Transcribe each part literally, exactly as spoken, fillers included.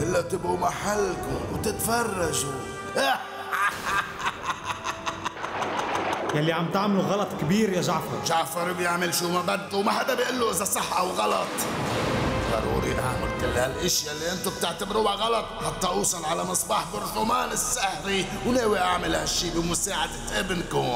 إلا تبقوا محلكم وتتفرجوا. يلي عم تعمله غلط كبير يا جعفر. جعفر بيعمل شو ما بده وما حدا بيقول له إذا صح أو غلط. ضروري أعمل كل هالاشياء اللي انتم بتعتبروها غلط حتى أوصل على مصباح برجمان السحري، وناوي أعمل هالشي بمساعدة ابنكم.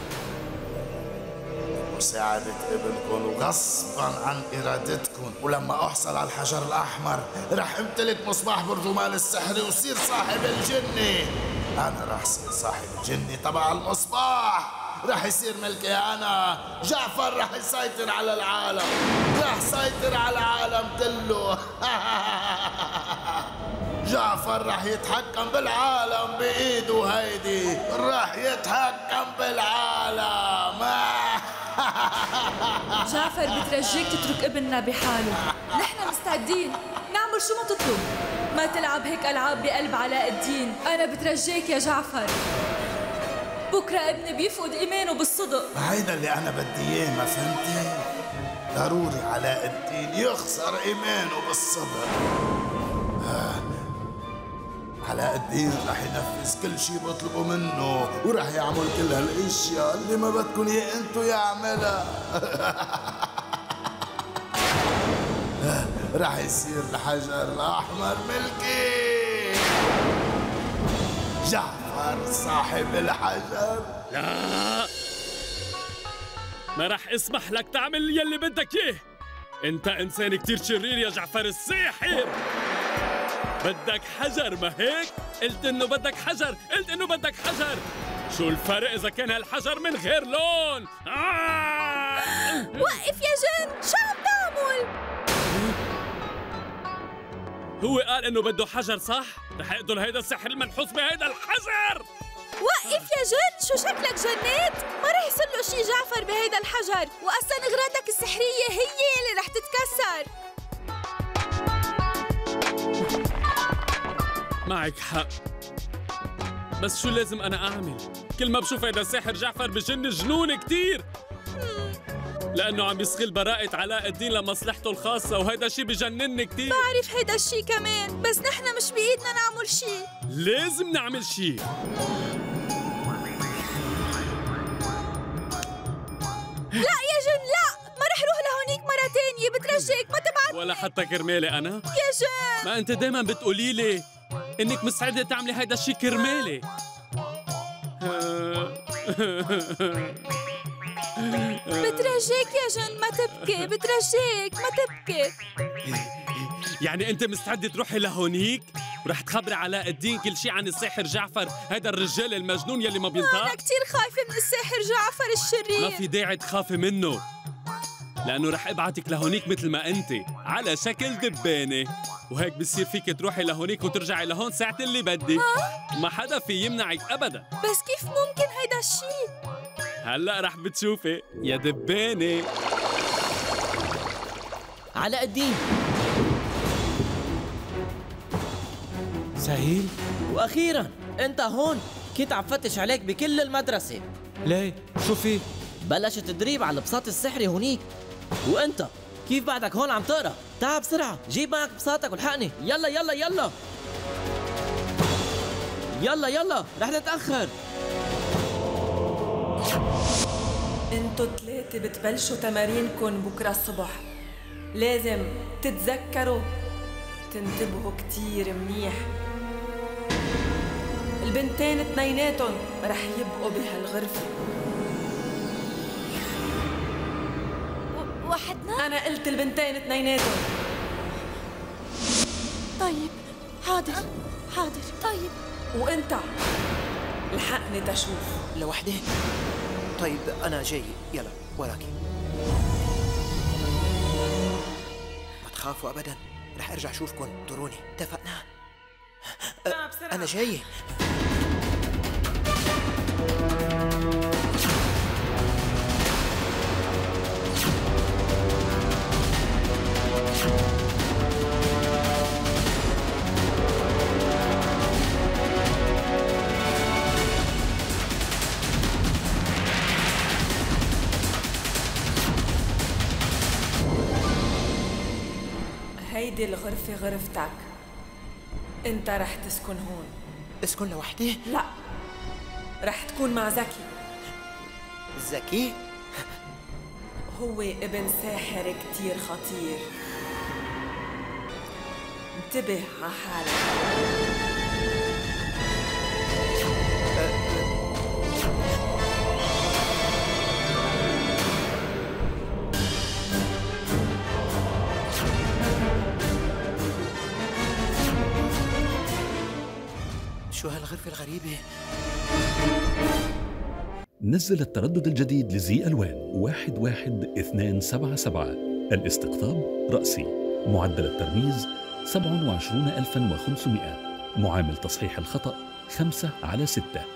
مساعدة ابنكم وغصبا عن إرادتكم، ولما أحصل على الحجر الأحمر رح امتلك مصباح برجمان السحري وصير صاحب الجنة. أنا رح صير صاحب الجنة تبع المصباح، رح يصير ملكي أنا. جعفر رح يسيطر على العالم، رح يسيطر على العالم كله. جعفر رح يتحكم بالعالم بإيده هيدي، رح يتحكم بالعالم. جعفر بترجيك تترك ابننا بحاله، نحن مستعدين نعمل شو ما تطلب. ما تلعب هيك ألعاب بقلب علاء الدين. أنا بترجيك يا جعفر، بكرة ابني بيفقد إيمانه بالصدق. هيدا اللي أنا بدي إياه، ما فهمتي؟ ضروري علاء الدين يخسر إيمانه بالصدق. آه. علاء الدين رح ينفذ كل شي بطلبه منه، ورح يعمل كل هالاشياء اللي ما بدكن اياه انتو يعملها. رح يصير الحجر الأحمر ملكي. جعفر صاحب الحجر. لا، ما رح اسمح لك تعمل يلي بدك اياه. انت انسان كتير شرير يا جعفر الساحر. بدك حجر ما هيك؟ قلت انه بدك حجر، قلت انه بدك حجر. شو الفرق اذا كان هالحجر من غير لون؟ آه! وقف يا جن، شو عم تعمل؟ هو قال انه بده حجر صح؟ رح يقتل هيدا السحر المنحوس بهيدا الحجر. وقف يا جن، شو شكلك جنيت؟ ما رح يصير له شي جعفر بهيدا الحجر، واصلا اغراضك السحرية هي اللي رح تتكسر. معك حق، بس شو لازم أنا أعمل؟ كل ما بشوف هيدا الساحر جعفر بجن جنون كتير، لأنه عم يستغل براءة علاء الدين لمصلحته الخاصة، وهيدا الشي بجنني كتير. بعرف هيدا الشي كمان، بس نحن مش بإيدنا نعمل شي. لازم نعمل شي. لا يا جن لا، ما رح روح لهونيك مرة تانية، بترجيك ما تبعتني. ولا حتى كرمالي أنا؟ يا جن ما أنت دايما بتقولي لي إنك مستعدة تعملي هيدا الشي كرمالي. بترجيك يا جن ما تبكي، بترجيك ما تبكي. يعني أنت مستعدة تروحي لهونيك ورح تخبري علاء الدين كل شي عن الساحر جعفر، هيدا الرجال المجنون يلي ما بينطق؟ أنا كتير خايفة من الساحر جعفر الشرير. ما في داعي تخافي منه، لأنه رح ابعتك لهونيك مثل ما أنت على شكل دبانة، وهيك بصير فيك تروحي لهونيك وترجعي لهون ساعة اللي بدك. ما حدا في يمنعك أبدا. بس كيف ممكن هيدا الشي؟ هلأ رح بتشوفي يا دبانة. علاء الدين سهيل، واخيرا انت هون. كنت عم فتش عليك بكل المدرسة. ليه؟ شو في؟ بلش التدريب على البساط السحري هونيك، وانت كيف بعدك هون عم تقرا؟ تعال بسرعة، جيب معك بساطك والحقني. يلا يلا يلا يلا يلا، رح نتأخر. انتو ثلاثة بتبلشوا تمارينكن بكرة الصبح. لازم تتذكروا تنتبهوا كتير منيح. البنتين اثنيناتن رح يبقوا بهالغرفة. وحدنا؟ أنا قلت البنتين اثنيناتن. طيب حاضر حاضر. طيب وانت لحقني تشوف. لوحدين؟ طيب أنا جاي، يلا وراكي. ما تخافوا أبدا، رح أرجع أشوفكم، انطروني، اتفقنا؟ أه أنا جاي. هيدي الغرفة غرفتك. انت رح تسكن هون. اسكن لوحدي؟ لا، رح تكون مع زكي. زكي؟ هو ابن ساحر كتير خطير، انتبه على حالك. شو هالغرفة الغريبة؟ نزل التردد الجديد لزي ألوان واحد واحد اثنان سبعة سبعة. الاستقطاب رأسي. معدل الترميز سبعة وعشرين ألفا وخمسمائة. معامل تصحيح الخطأ خمسة على ستة.